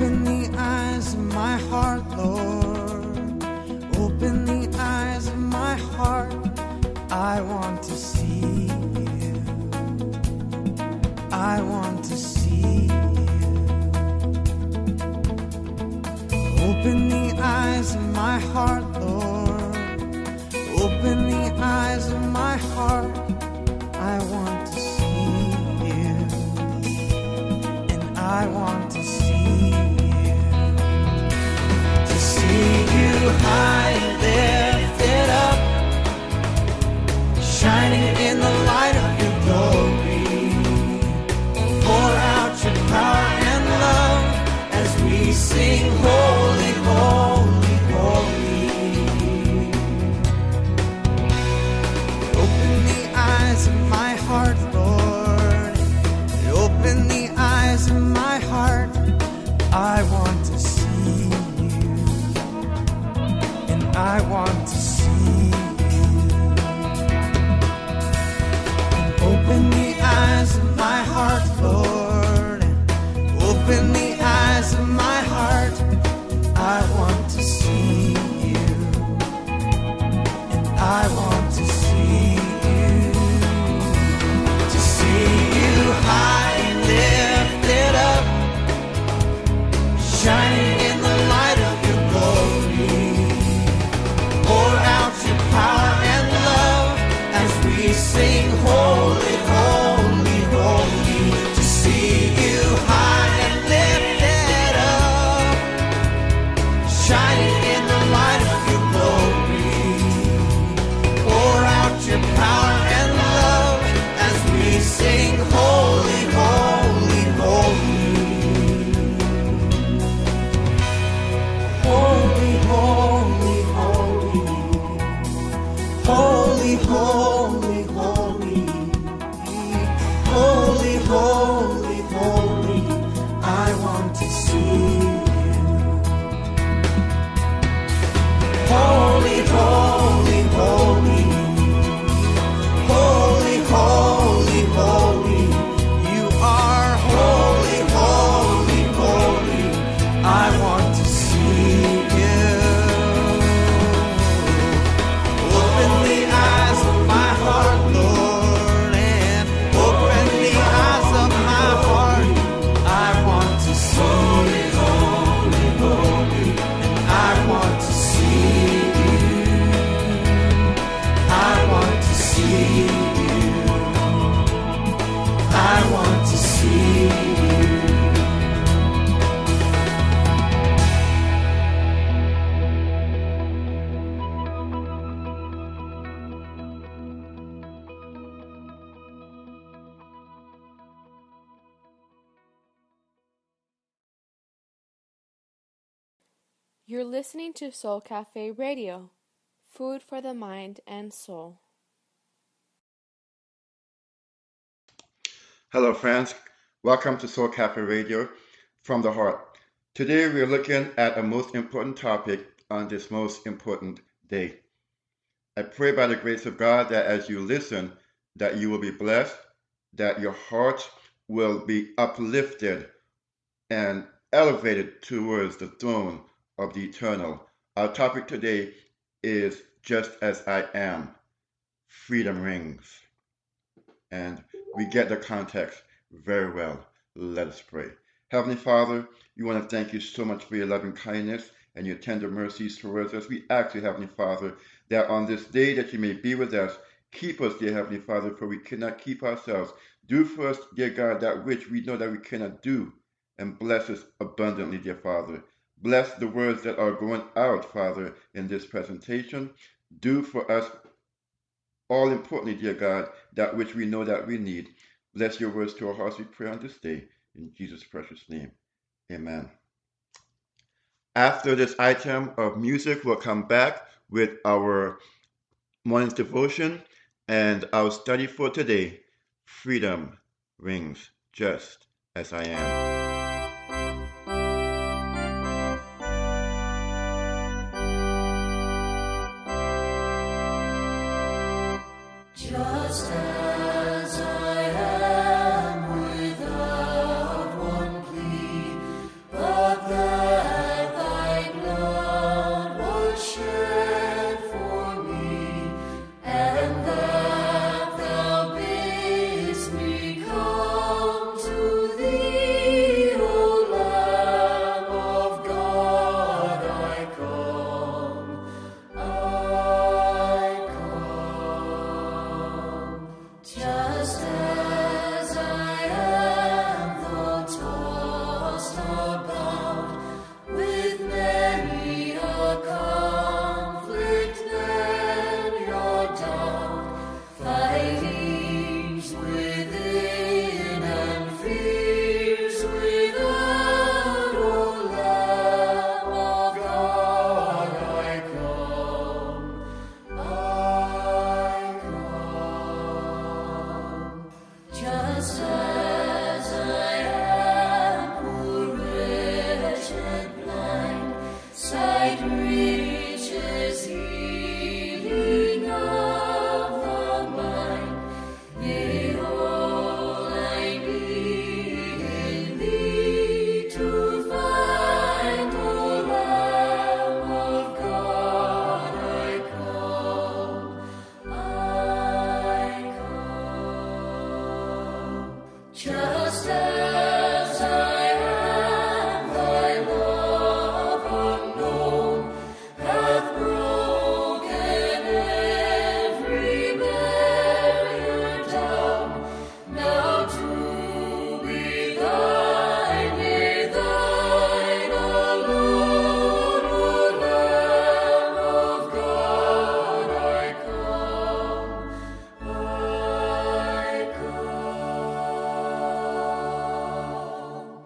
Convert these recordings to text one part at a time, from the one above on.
Open the eyes of my heart, Lord. Open the eyes of my heart. I want to see you. I want to see you. Open the eyes of my heart, Lord. Open the eyes of my heart. I want to see you. And I want to see you. To see you high and lifted up, shining in the light of your glory. Pour out your power and love as we sing holy, holy, holy. Open the eyes of my heart, Lord. Open the eyes of my heart. I want to see you. And I want to see you. Open the eyes of my heart, Lord. Open the eyes of my heart. I want to see you. And I want to see you. To see you high and lifted up, shining in the light of your glory. Pour out your power and love as we sing holy, holy, holy. To see you high and lifted up, shining in the light of your glory. Pour out your power and love as we sing holy, holy, holy. Holy, holy, holy. Holy, holy, holy. Holy, holy, holy. I want to see you. Holy, holy, holy. Holy, holy, holy. You are holy, holy, holy. I want to see you. Open the eyes of my heart, Lord, and open the eyes of my heart. I want to see you. And I want to see you. I want to see you. I want to see you. You're listening to Soul Cafe Radio, food for the mind and soul. Hello, friends. Welcome to Soul Cafe Radio from the heart. Today, we are looking at a most important topic on this most important day. I pray by the grace of God that as you listen, that you will be blessed, that your heart will be uplifted and elevated towards the throne of the eternal. Our topic today is Just As I Am. Freedom rings. And we get the context very well. Let us pray. Heavenly Father, we want to thank you so much for your loving kindness and your tender mercies towards us. We ask you, Heavenly Father, that on this day that you may be with us, keep us, dear Heavenly Father, for we cannot keep ourselves. Do for us, dear God, that which we know that we cannot do, and bless us abundantly, dear Father. Bless the words that are going out, Father, in this presentation. Do for us, all importantly, dear God, that which we know that we need. Bless your words to our hearts, we pray on this day. In Jesus' precious name, amen. After this item of music, we'll come back with our morning's devotion and our study for today. Freedom rings just as I am. Just as I am without one plea, but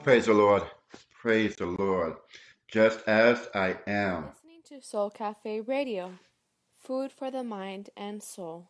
Praise the Lord. Praise the Lord. Just as I am. Listening to Soul Cafe Radio, food for the mind and soul.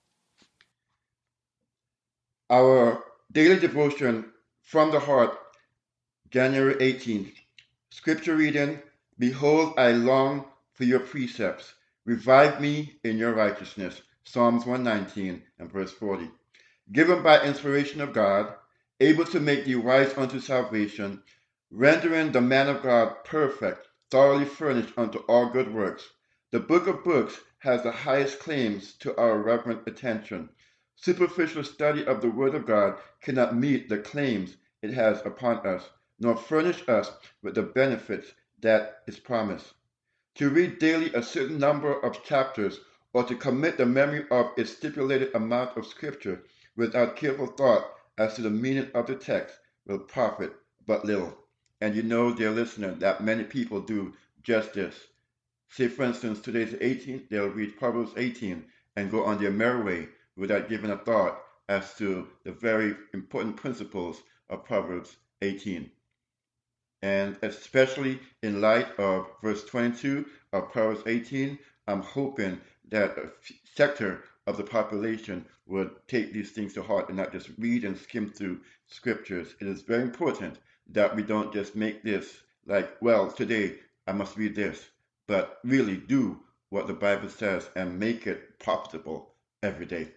Our daily devotion from the heart, January 18th. Scripture reading, Behold, I long for your precepts. Revive me in your righteousness. Psalms 119 and verse 40. Given by inspiration of God, able to make thee wise unto salvation, rendering the man of God perfect, thoroughly furnished unto all good works. The book of books has the highest claims to our reverent attention. Superficial study of the Word of God cannot meet the claims it has upon us, nor furnish us with the benefits that is promised. To read daily a certain number of chapters, or to commit the memory of a stipulated amount of Scripture without careful thought as to the meaning of the text will profit but little. And you know, dear listener, that many people do just this. Say, for instance, today's the 18th, they'll read Proverbs 18 and go on their merry way without giving a thought as to the very important principles of Proverbs 18. And especially in light of verse 22 of Proverbs 18, I'm hoping that a sector of the population would take these things to heart and not just read and skim through scriptures. It is very important that we don't just make this like, well, today I must read this, but really do what the Bible says and make it profitable every day.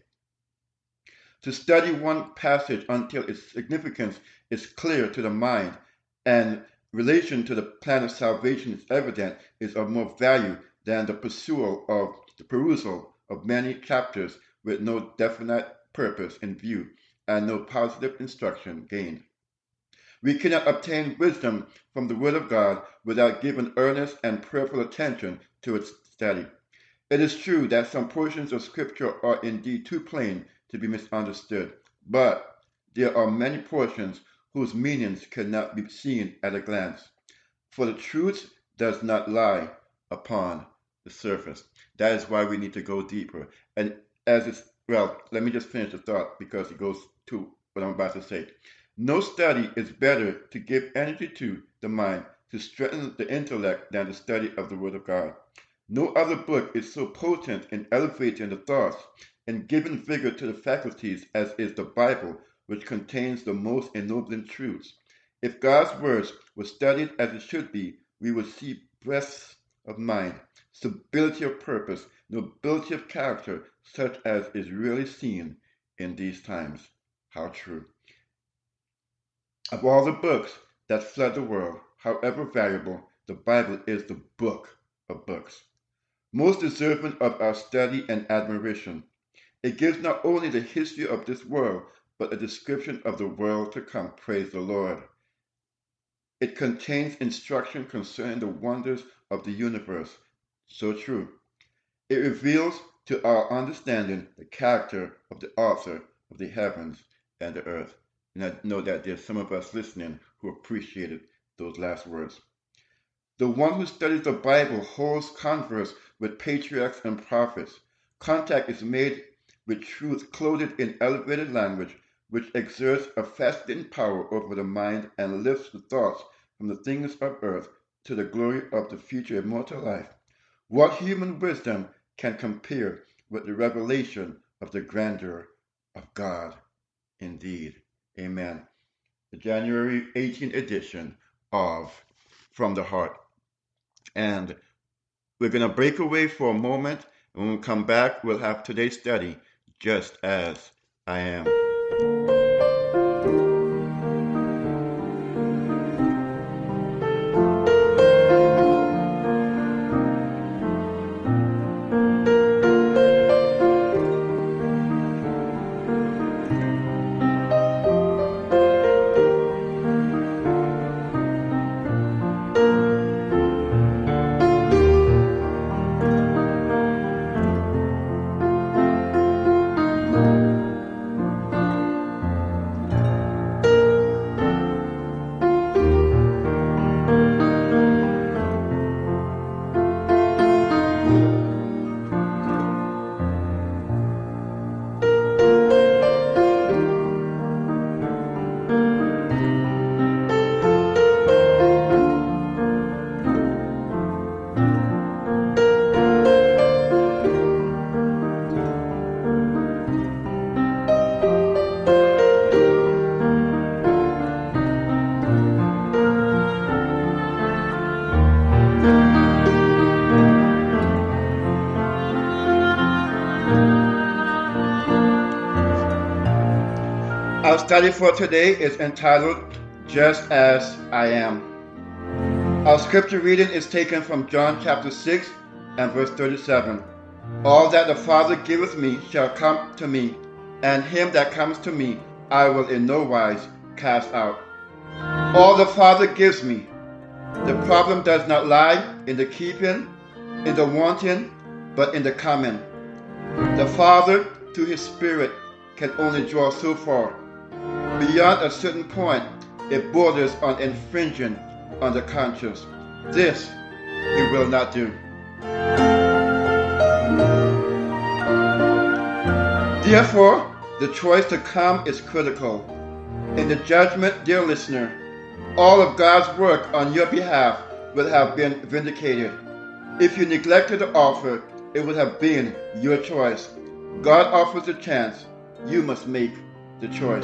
To study one passage until its significance is clear to the mind and relation to the plan of salvation is evident is of more value than the perusal of many chapters with no definite purpose in view and no positive instruction gained. We cannot obtain wisdom from the Word of God without giving earnest and prayerful attention to its study. It is true that some portions of Scripture are indeed too plain to be misunderstood, but there are many portions whose meanings cannot be seen at a glance, for the truth does not lie upon the surface. That is why we need to go deeper. And let me just finish the thought because it goes to what I'm about to say. No study is better to give energy to the mind to strengthen the intellect than the study of the Word of God. No other book is so potent in elevating the thoughts and giving vigor to the faculties as is the Bible, which contains the most ennobling truths. If God's words were studied as it should be, we would see breadth of mind, stability of purpose, nobility of character, such as is really seen in these times. How true. Of all the books that flood the world, however valuable, the Bible is the book of books, most deserving of our study and admiration. It gives not only the history of this world, but a description of the world to come. Praise the Lord. It contains instruction concerning the wonders of the universe. So true. It reveals to our understanding the character of the author of the heavens and the earth. And I know that there's some of us listening who appreciated those last words. The one who studies the Bible holds converse with patriarchs and prophets. Contact is made with truth clothed in elevated language, which exerts a fascinating power over the mind and lifts the thoughts from the things of earth to the glory of the future immortal life. What human wisdom can compare with the revelation of the grandeur of God? Indeed. Amen. The January 18th edition of From the Heart. And we're going to break away for a moment. And when we come back, we'll have today's study, Just as I Am. Our study for today is entitled, Just As I Am. Our scripture reading is taken from John chapter 6 and verse 37. All that the Father giveth me shall come to me, and him that comes to me I will in no wise cast out. All the Father gives me. The problem does not lie in the keeping, in the wanting, but in the coming. The Father, through his Spirit, can only draw so far. Beyond a certain point, it borders on infringing on the conscience. This he will not do. Therefore, the choice to come is critical. In the judgment, dear listener, all of God's work on your behalf will have been vindicated. If you neglected the offer, it would have been your choice. God offers a chance. You must make the choice.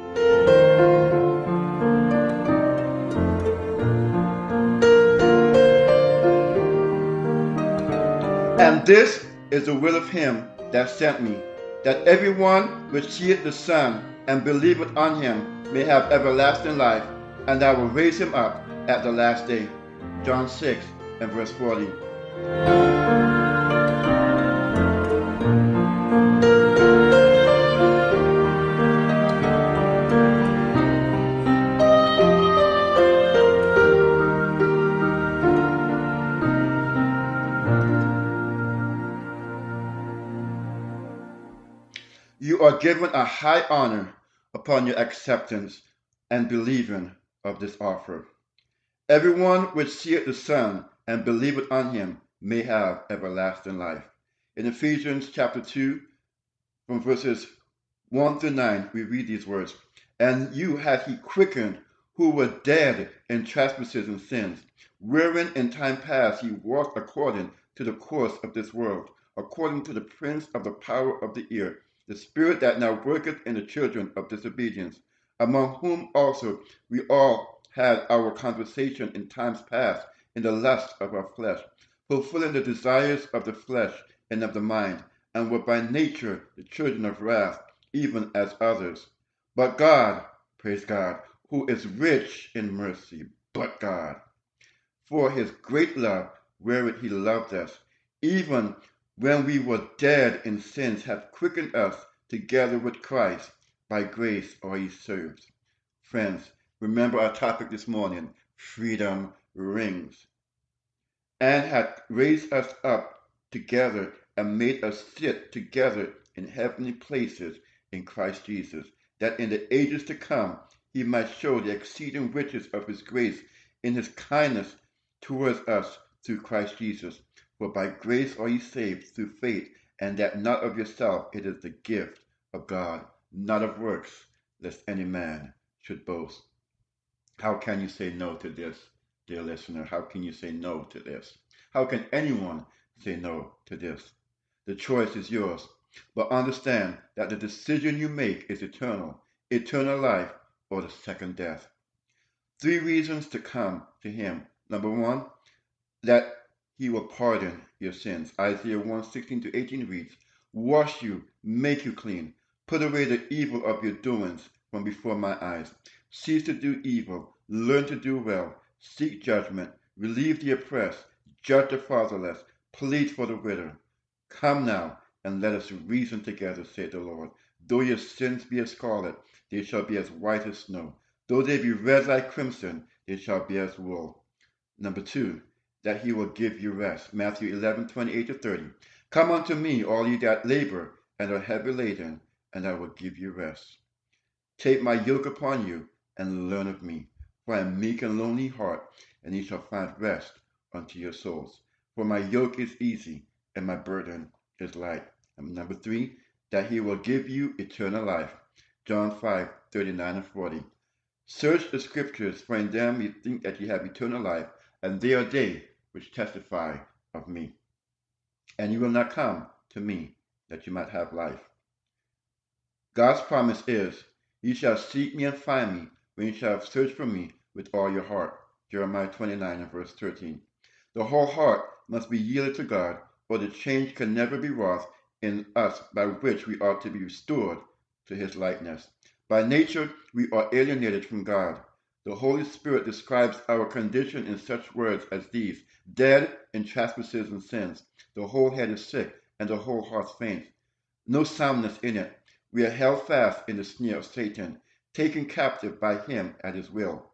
And this is the will of him that sent me, that everyone which seeth the Son and believeth on him may have everlasting life, and I will raise him up at the last day. John 6 and verse 40. You are given a high honor upon your acceptance and believing of this offer. Everyone which seeth the Son and believeth on him may have everlasting life. In Ephesians chapter 2, from verses 1 through 9, we read these words. And you hath he quickened, who were dead in trespasses and sins, wherein in time past ye walked according to the course of this world, according to the prince of the power of the air, the spirit that now worketh in the children of disobedience, among whom also we all had our conversation in times past in the lust of our flesh, fulfilling the desires of the flesh and of the mind, and were by nature the children of wrath, even as others. But God, praise God, who is rich in mercy, but God, for his great love wherewith he loved us, even when we were dead in sins, hath quickened us together with Christ. By grace are ye saved. Friends, remember our topic this morning, freedom rings. And hath raised us up together and made us sit together in heavenly places in Christ Jesus, that in the ages to come he might show the exceeding riches of his grace in his kindness towards us through Christ Jesus. For by grace are ye saved through faith, and that not of yourself, it is the gift of God, not of works, lest any man should boast. How can you say no to this, dear listener? How can you say no to this? How can anyone say no to this? The choice is yours, but understand that the decision you make is eternal, eternal life or the second death. 3 reasons to come to him. Number 1, that he will pardon your sins. Isaiah 1:16-18 reads, wash you, make you clean, put away the evil of your doings from before my eyes. Cease to do evil, learn to do well, seek judgment, relieve the oppressed, judge the fatherless, plead for the widow. Come now, and let us reason together, saith the Lord. Though your sins be as scarlet, they shall be as white as snow. Though they be red like crimson, they shall be as wool. Number 2, that he will give you rest. Matthew 11:28-30. Come unto me, all ye that labor and are heavy laden, and I will give you rest. Take my yoke upon you, and learn of me, for I am meek and lonely heart, and ye shall find rest unto your souls. For my yoke is easy, and my burden is light. And number 3, that he will give you eternal life. John 5:39-40. Search the scriptures, for in them you think that ye have eternal life, and they are they which testify of me. And you will not come to me, that you might have life. God's promise is, ye shall seek me and find me, when you shall have searched for me with all your heart. Jeremiah 29:13. The whole heart must be yielded to God, or the change can never be wrought in us by which we ought to be restored to his likeness. By nature, we are alienated from God. The Holy Spirit describes our condition in such words as these: dead in trespasses and sins. The whole head is sick, and the whole heart faint. No soundness in it. We are held fast in the snare of Satan, taken captive by him at his will.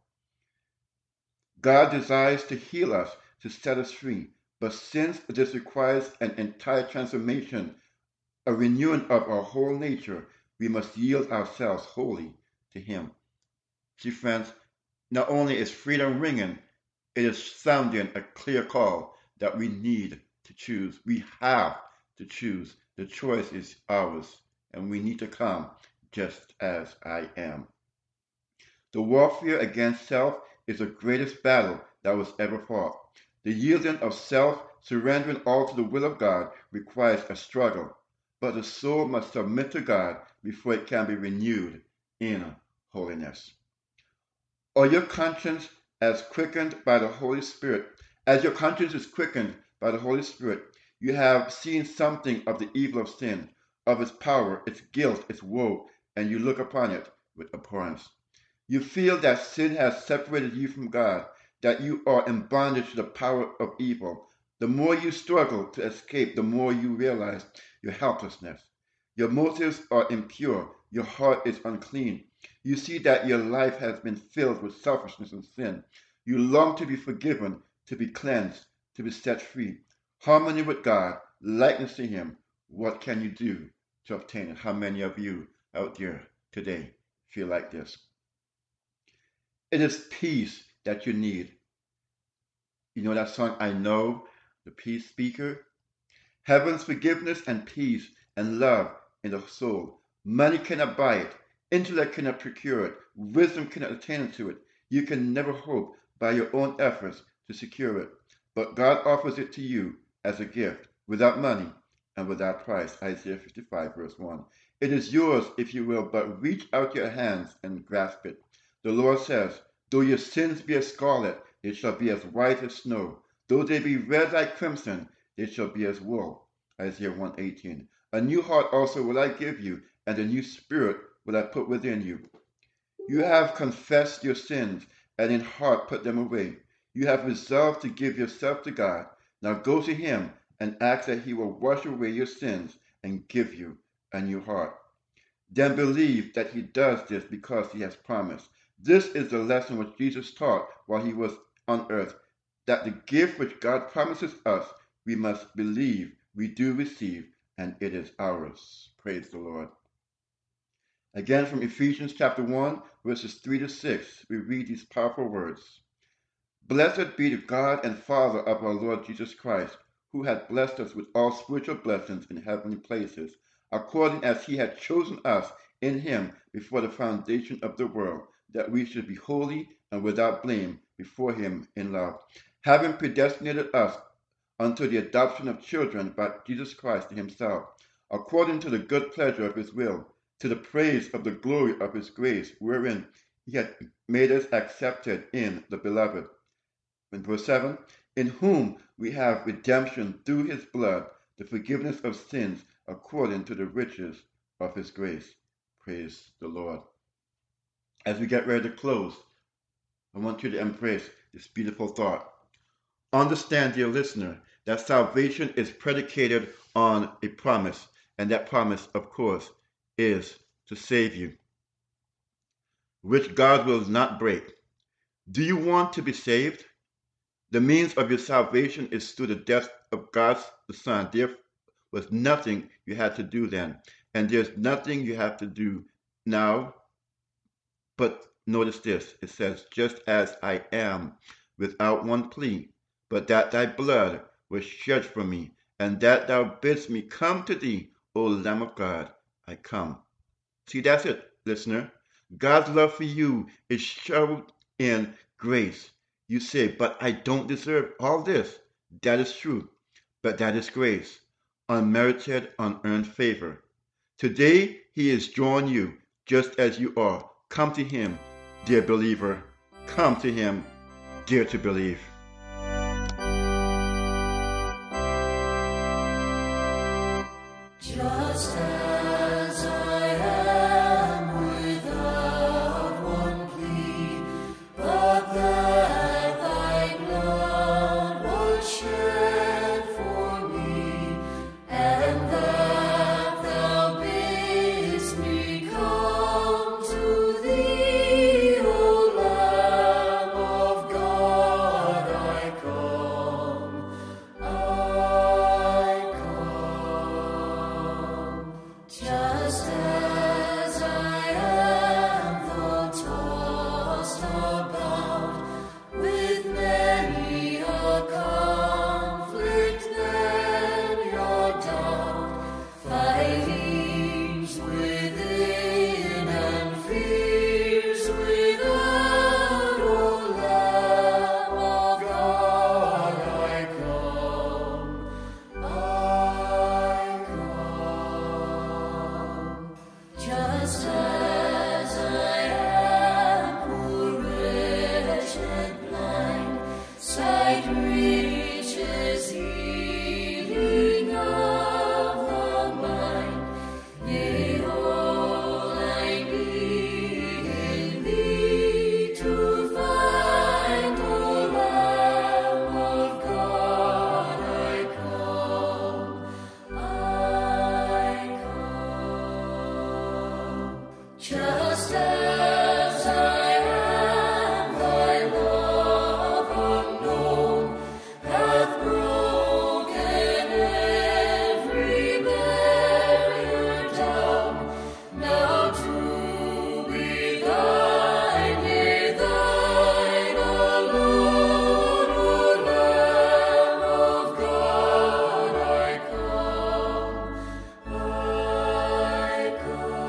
God desires to heal us, to set us free, but since this requires an entire transformation, a renewing of our whole nature, we must yield ourselves wholly to him. See, friends, not only is freedom ringing, it is sounding a clear call that we need to choose. We have to choose. The choice is ours, and we need to come just as I am. The warfare against self is the greatest battle that was ever fought. The yielding of self, surrendering all to the will of God, requires a struggle, but the soul must submit to God before it can be renewed in holiness. Or your conscience as quickened by the Holy Spirit, as your conscience is quickened by the Holy Spirit, you have seen something of the evil of sin, of its power, its guilt, its woe, and you look upon it with abhorrence. You feel that sin has separated you from God, that you are in bondage to the power of evil. The more you struggle to escape, the more you realize your helplessness. Your motives are impure. Your heart is unclean. You see that your life has been filled with selfishness and sin. You long to be forgiven, to be cleansed, to be set free. Harmony with God, likeness to him. What can you do to obtain it? How many of you out there today feel like this? It is peace that you need. You know that song, I Know, the Peace Speaker? Heaven's forgiveness and peace and love in the soul. Money cannot buy it. Intellect cannot procure it. Wisdom cannot attain to it. You can never hope by your own efforts to secure it. But God offers it to you as a gift, without money and without price. Isaiah 55, verse 1. It is yours if you will but reach out your hands and grasp it. The Lord says, though your sins be as scarlet, they shall be as white as snow. Though they be red like crimson, they shall be as wool. Isaiah 1:18. A new heart also will I give you, and a new spirit will I put within you. You have confessed your sins, and in heart put them away. You have resolved to give yourself to God. Now go to him and ask that he will wash away your sins and give you a new heart. Then believe that he does this because he has promised. This is the lesson which Jesus taught while he was on earth, that the gift which God promises us, we must believe we do receive, and it is ours. Praise the Lord. Again, from Ephesians chapter 1, verses 3 to 6, we read these powerful words. Blessed be the God and Father of our Lord Jesus Christ, who hath blessed us with all spiritual blessings in heavenly places, according as he had chosen us in him before the foundation of the world, that we should be holy and without blame before him in love, having predestinated us unto the adoption of children by Jesus Christ to himself, according to the good pleasure of his will, to the praise of the glory of his grace, wherein he had made us accepted in the beloved. In verse 7, in whom we have redemption through his blood, the forgiveness of sins, according to the riches of his grace. Praise the Lord. As we get ready to close, I want you to embrace this beautiful thought. Understand, dear listener, that salvation is predicated on a promise, and that promise, of course, is to save you, which God will not break. Do you want to be saved? The means of your salvation is through the death of God the Son. There was nothing you had to do then, and there's nothing you have to do now. But notice this, it says, just as I am, without one plea, but that thy blood was shed for me, and that thou bidst me come to thee, O Lamb of God, I come. See, that's it, listener. God's love for you is shown in grace. You say, but I don't deserve all this. That is true, but that is grace, unmerited, unearned favor. Today, he is drawing you just as you are. Come to him, dear believer. Come to him, dare to believe. Just as I am without Just as I am, though tossed about with many a conflict, then your doubt fightings within and fears without. O Lamb of God, I come, I come. Just as I am, poor, wretched, blind, sight reaches healing of the mind. Yea, all I need in thee to find, O Lamb of God, I come, I come. Just as I am, thy love unknown hath broken every barrier down. Now to be thine, yea, thine alone, O Lamb of God, I come, I come.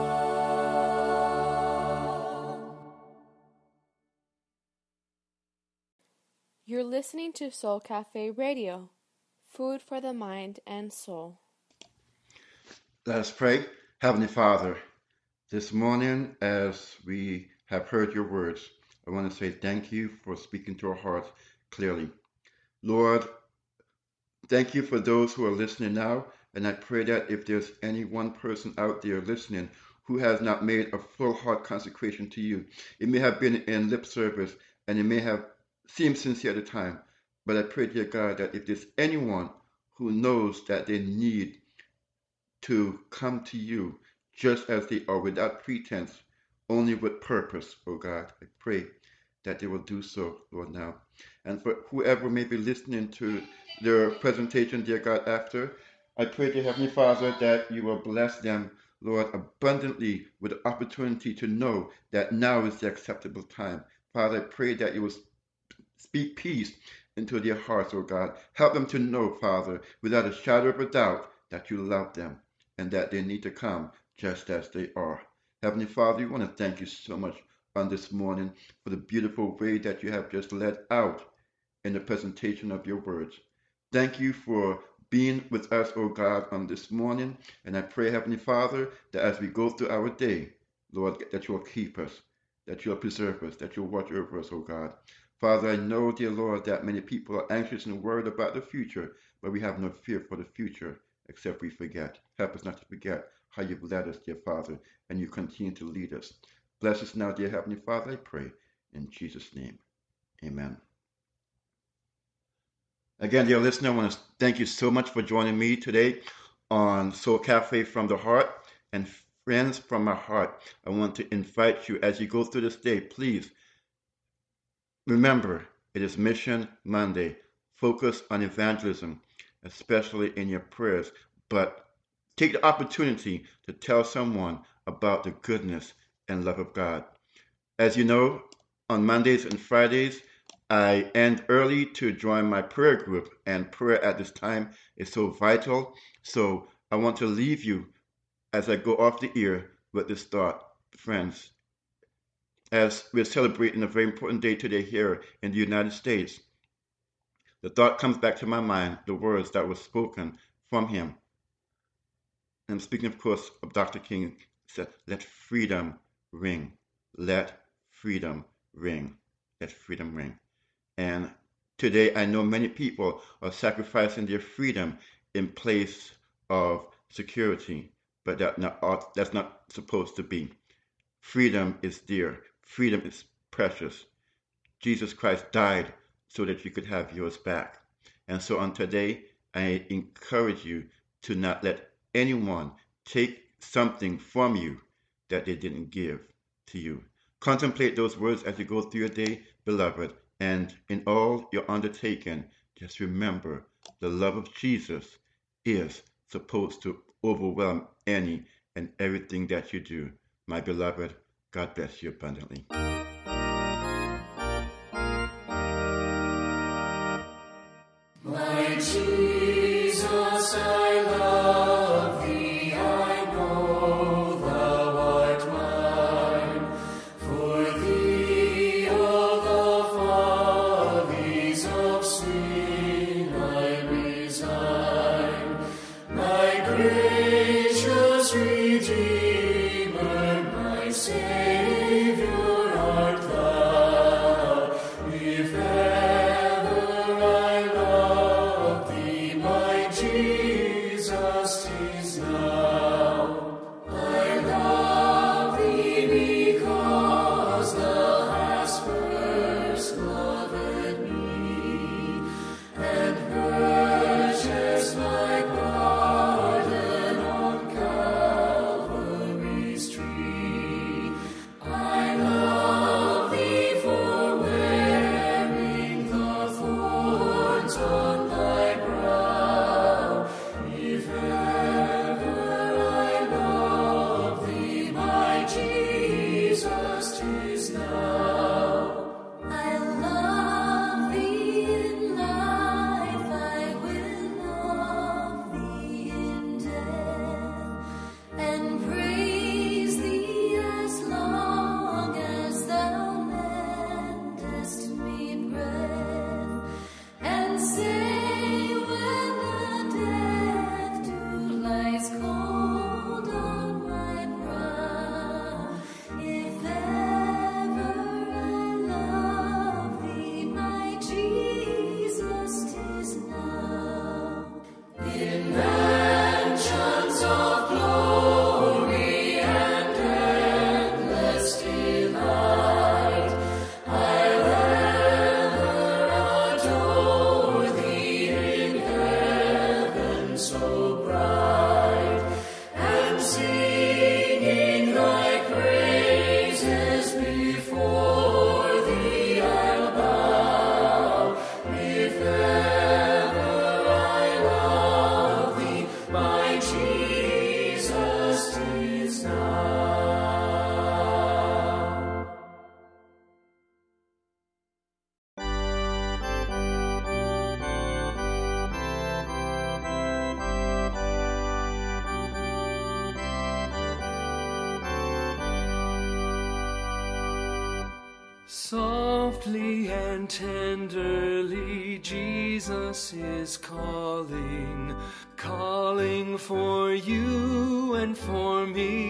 You're listening to Soul Cafe Radio, food for the mind and soul. Let us pray. Heavenly Father, this morning as we have heard your words, I want to say thank you for speaking to our hearts clearly. Lord, thank you for those who are listening now, and I pray that if there's any one person out there listening who has not made a full heart consecration to you, it may have been in lip service and it may have seemed sincere at the time, but I pray, dear God, that if there's anyone who knows that they need to come to you just as they are, without pretense, only with purpose, oh God, I pray that they will do so, Lord, now. And for whoever may be listening to their presentation, dear God, after, I pray, dear Heavenly Father, that you will bless them, Lord, abundantly with the opportunity to know that now is the acceptable time. Father, I pray that you will speak peace into their hearts, oh God. Help them to know, Father, without a shadow of a doubt, that you love them and that they need to come just as they are. Heavenly Father, we want to thank you so much on this morning for the beautiful way that you have just led out in the presentation of your words. Thank you for being with us, oh God, on this morning. And I pray, Heavenly Father, that as we go through our day, Lord, that you will keep us, that you will preserve us, that you will watch over us, oh God. Father, I know, dear Lord, that many people are anxious and worried about the future, but we have no fear for the future except we forget. Help us not to forget how you've led us, dear Father, and you continue to lead us. Bless us now, dear Heavenly Father, I pray. In Jesus' name, amen. Again, dear listener, I want to thank you so much for joining me today on Soul Cafe from the Heart. And friends, from my heart, I want to invite you as you go through this day, please remember, it is Mission Monday. Focus on evangelism, especially in your prayers, but take the opportunity to tell someone about the goodness and love of God. As you know, on Mondays and Fridays, I end early to join my prayer group, and prayer at this time is so vital. So I want to leave you as I go off the air with this thought, friends. As we're celebrating a very important day today here in the United States, the thought comes back to my mind, the words that were spoken from him. And I'm speaking, of course, of Dr. King. Said, let freedom ring. Let freedom ring. Let freedom ring. And today I know many people are sacrificing their freedom in place of security, but that's not supposed to be. Freedom is dear. Freedom is precious. Jesus Christ died so that you could have yours back. And so on today, I encourage you to not let anyone take something from you that they didn't give to you. Contemplate those words as you go through your day, beloved, and in all your undertaking, just remember the love of Jesus is supposed to overwhelm any and everything that you do. My beloved, God bless you abundantly. My Jesus, I love thee, I know thou art mine. For thee all the follies of sin I resign. My gracious Redeemer, my Savior art thou. If ever I love thee, my Jesus, 'tis now. I love thee because thou hast first loved me, and purchased my pardon on Calvary's tree. I love thee for wearing the thorns on thy brow. If ever I love thee, my Jesus, 'tis now. I love thee in life, I will love thee in death, and praise thee as long as thou lendest me breath, and say when the death dew lies cold on my brow, if ever I love thee, my Jesus, 'tis now. In mansions of glory and endless delight, I'll ever adore thee in heaven so bright, and singing thy praises before thee I'll bow. If ever I love thee, my Jesus, 'tis now. Softly and tenderly Jesus is calling, calling for you and for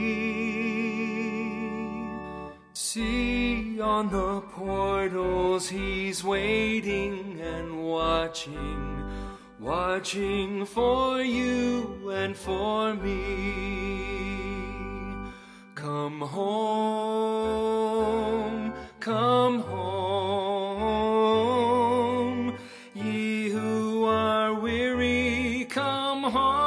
me. See on the portals he's waiting and watching, watching for you and for me. Come home, come home, ye who are weary, come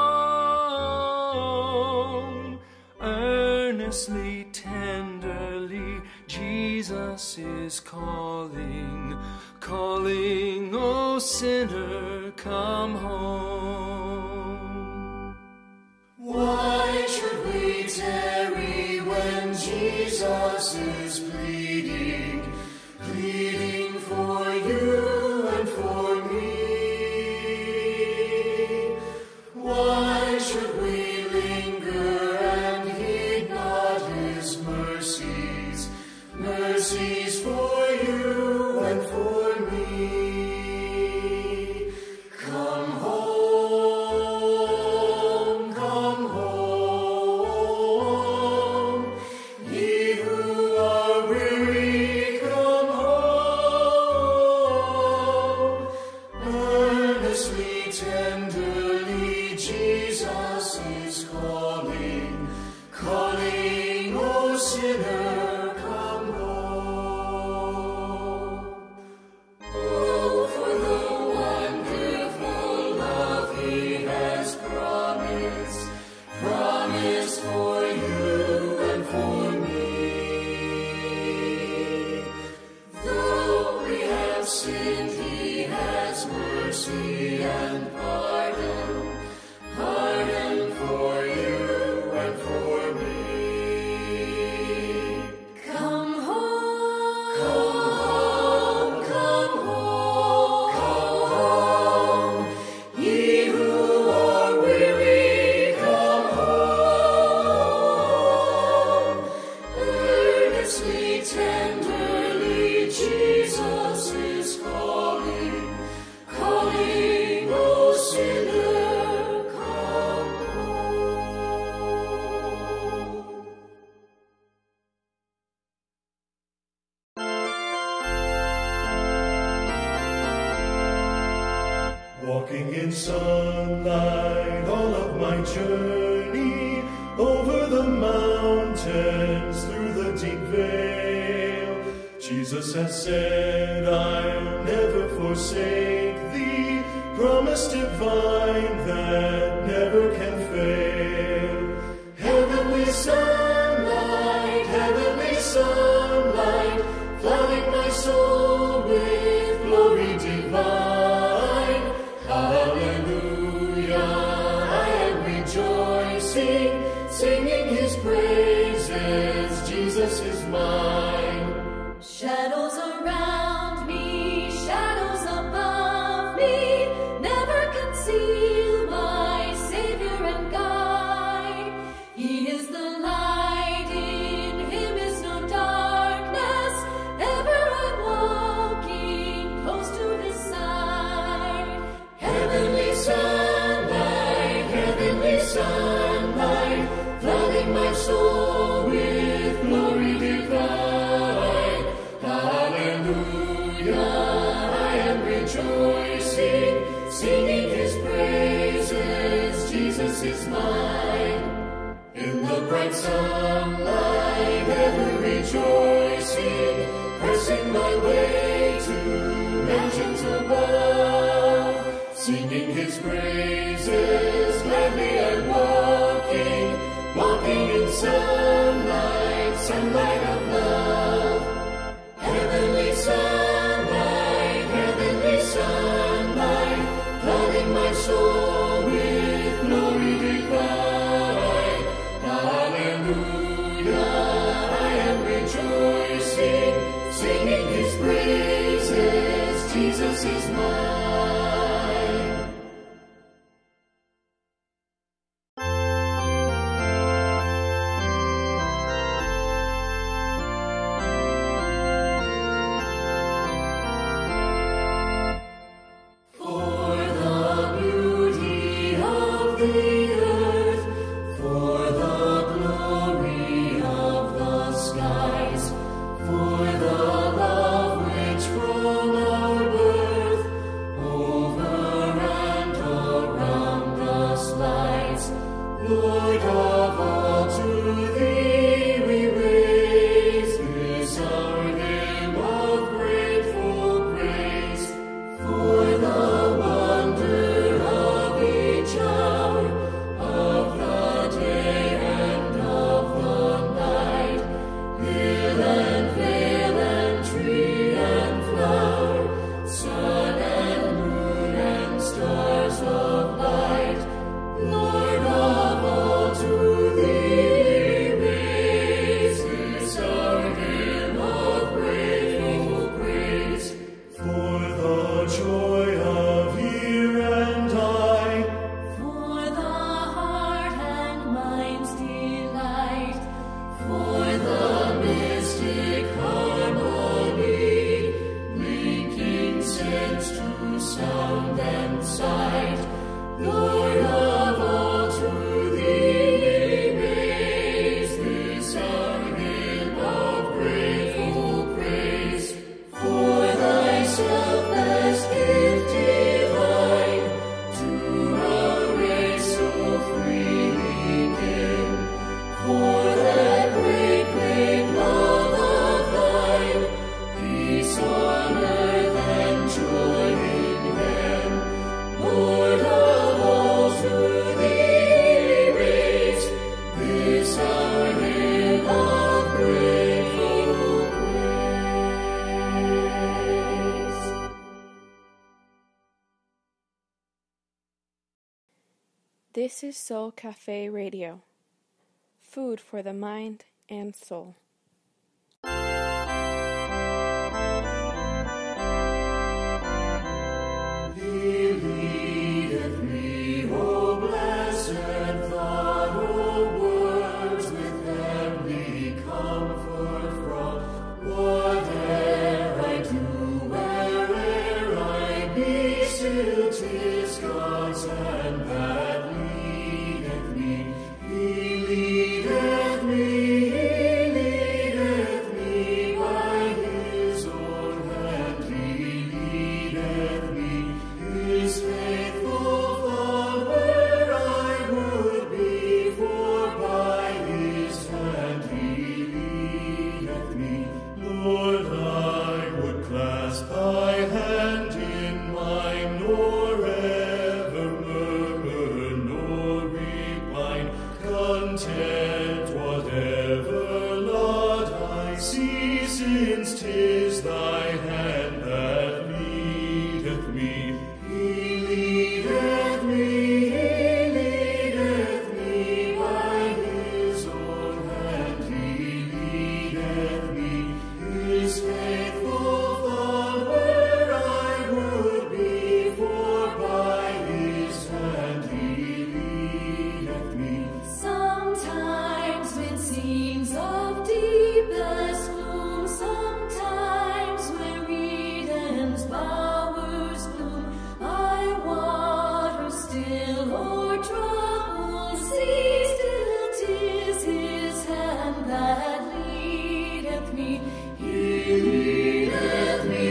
home. Earnestly, tenderly, Jesus is calling, calling, O sinner, come home. Why should we tarry when Jesus is pleading, pleading for you and for me? Why should we linger and heed not his mercies, mercies for you and for me? Come home, come home, ye who are weary, come home. Earnestly, tenderly, Jesus is calling, calling, O sinner, come home. Oh, for the wonderful love he has promised, promised for you and for me. Though we have sinned, he has mercy and pardon, pardon for you walking in sunlight all of my journey, over the mountains, through the deep vale. Jesus has said, I'll never forsake thee, promise divine that never can fail. Heavenly sunlight, flooding my soul with glory divine. Hallelujah, I am rejoicing, singing his praises, Jesus is mine. Shadows around me, shadows above me, never conceal my Savior and guide. He is the light, in him is no darkness, ever I'm walking close to his side. Heavenly sunlight, flooding my soul with glory divine. Hallelujah, I am rejoicing, singing his praises, Jesus is mine. In the bright sunlight, ever rejoicing, pressing my way to mountains above, singing his praises, gladly I'm walking in sunlight, sunlight of love. Heavenly sunlight, flooding my soul with glory divine. Hallelujah, I am rejoicing, singing his praises, Jesus is mine. Lord of all, to thee we raise this our hymn of grateful praise, for the wonder of each hour, of the day and of the night, hill and vale and tree and flower, sun and moon and stars of light. Lord of all, to thee we raise this our hymn of grateful praise, for the joy of ear and eye, For the heart and mind's delight, for the mystic harmony, linking sense to sound and sight. Lord of all, to thee we raise this our hymn of grateful praise, for thy selfless gift divine, to our race so freely given, for that great, great love of thine, peace on earth and joy in heaven. Lord of all, to thee we raise this our hymn of grateful praise. This is Soul Cafe Radio, food for the mind and soul. He leadeth me, O blessed thought, O words with heavenly comfort fraught. Whate'er I do, where'er I be, still 'tis God's hand that leadeth me. He leadeth me, He leadeth content whatever lot I see, since 'tis thy hand that leadeth me. He leadeth me, by his own hand he leadeth me. His faithful follower I would be, for by his hand he leadeth me. Sometimes when scenes of deepest gloom, sometimes where Eden's bowers bloom, I water still or troubled sea, still 'tis his hand that leadeth me. He leadeth me,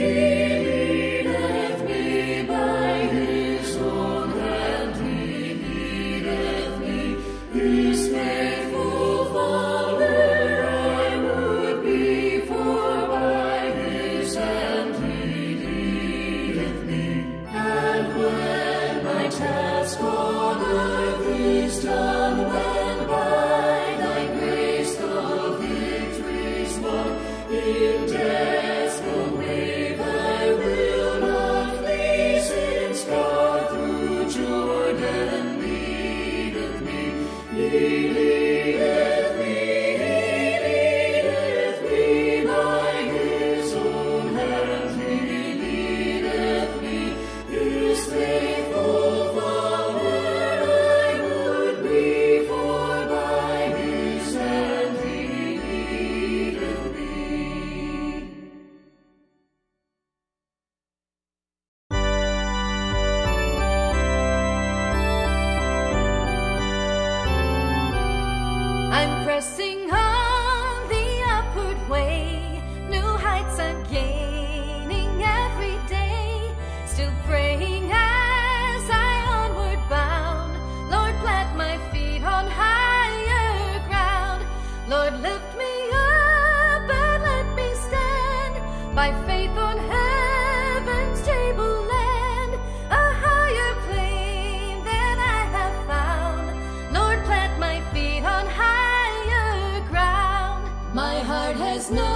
by his own hand he leadeth me. His faithful follower I would be, for by his hand he leadeth me. And when my task on earth is done, when by thy grace the victory's won, in death's full wave I will not flee, since God through Jordan leadeth me. He leadeth me, by his own hand he leadeth me. His faithful follower I would be, for by his hand he leadeth me. I'm pressing on the upward way, new heights I'm gaining every day, still praying as I onward bound. Lord, plant my feet on higher ground. Lord, lift me up and let me stand by faith on heaven's tableland, a higher plane than I have found. Lord, plant my feet on higher ground. My heart has no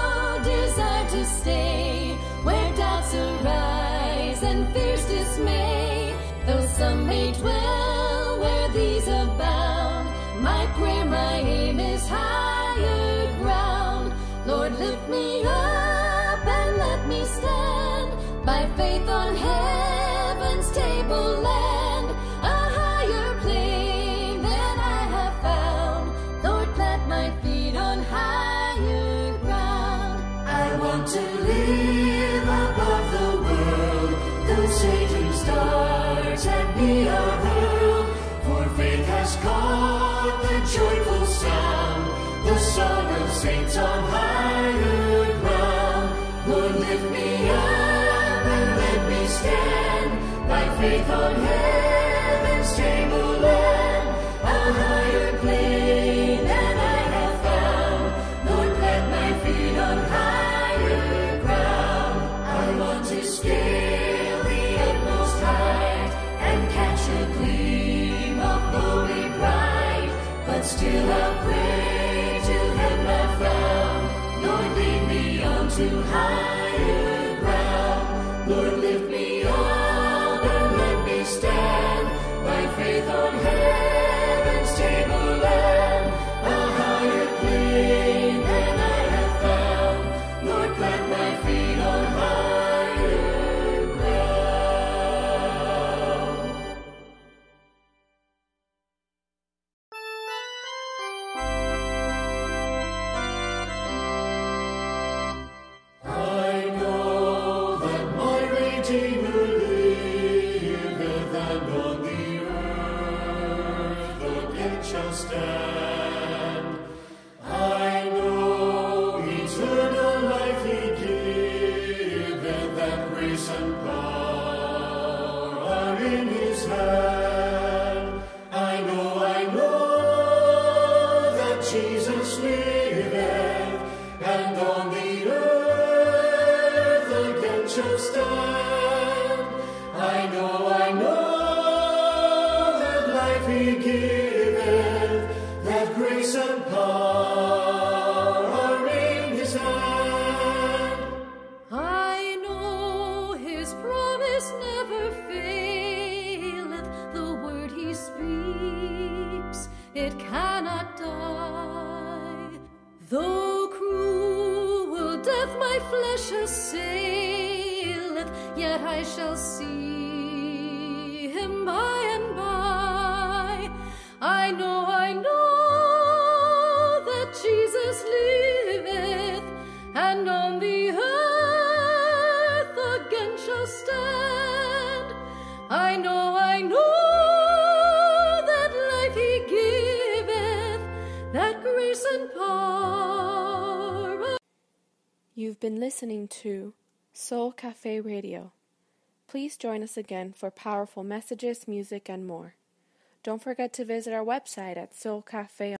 desire to stay where doubts arise and fears dismay, though some may dwell where these abound. My prayer, my aim is higher ground. Lord, lift me up and let me stand by faith on heaven's tableland, a higher plane than I have found. Lord, plant my feet on higher ground. I want to live above the world, though Satan's darts at me are hurled, for faith has caught the joyful sound, the song of saints on higher ground. Lord, lift me up and let me stand by faith on heaven's tableland, a higher plane than I have found. Lord, plant my feet on higher ground. I want to scale the utmost height and catch a gleam of glory bright, but still I'll pray till heaven I've found. Lord, lead me on to higher ground. Lord, lift me up and let me stand by faith on heaven's tableland, a higher plane than I have found. Lord, plant my feet on higher ground. I know that my Redeemer liveth, and on the earth the gate shall stand. I know eternal life he giveth, that grace and power are in his hand. I know that Jesus liveth, and on the earth again shall stand. I know that life he giveth, it cannot die. Though cruel death my flesh assaileth, yet I shall see him by and by. I know that Jesus liveth, and on the earth again shall stand. I know that life he giveth, that grace and power. You've been listening to Soul Cafe Radio. Please join us again for powerful messages, music, and more. Don't forget to visit our website at Soul Cafe